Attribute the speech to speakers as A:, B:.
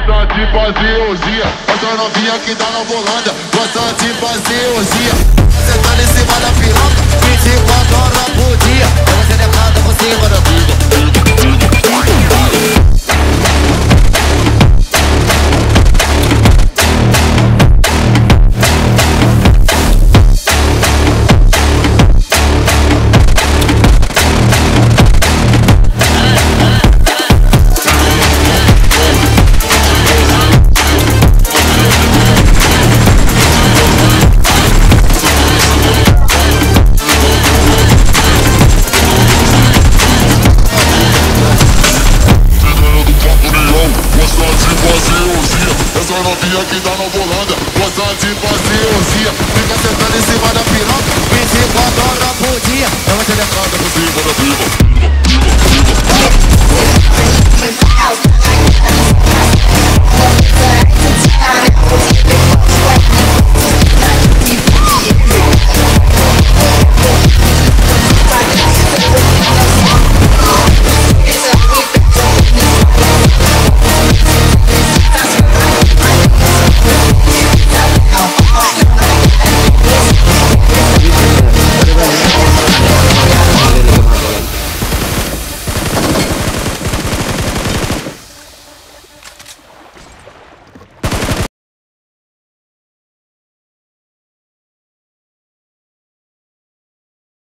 A: gosta de fazer orgia. Essa novinha que tá na volanda gosta de fazer orgia. Sentando em cima da piroca 24 horas por dia. Você decada por cima da bunda. Essa novinha que